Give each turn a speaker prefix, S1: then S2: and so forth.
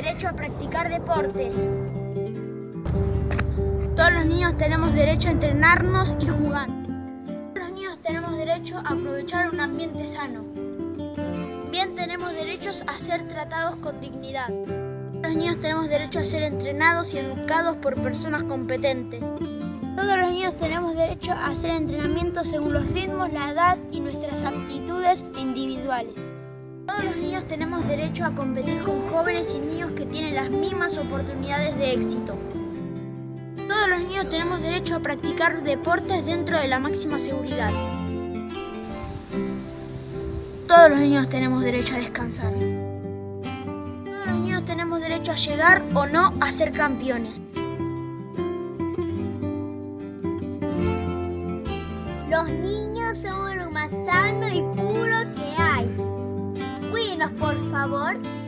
S1: derecho a practicar deportes. Todos los niños tenemos derecho a entrenarnos y jugar. Todos los niños tenemos derecho a aprovechar un ambiente sano. También tenemos derechos a ser tratados con dignidad. Todos los niños tenemos derecho a ser entrenados y educados por personas competentes. Todos los niños tenemos derecho a hacer entrenamiento según los ritmos, la edad y nuestras aptitudes individuales. Todos los niños tenemos derecho a competir con jóvenes y niños que tienen las mismas oportunidades de éxito. Todos los niños tenemos derecho a practicar deportes dentro de la máxima seguridad. Todos los niños tenemos derecho a descansar. Todos los niños tenemos derecho a llegar o no a ser campeones.
S2: Los niños somos lo más sano y puro que hay. Cuídenos, por favor.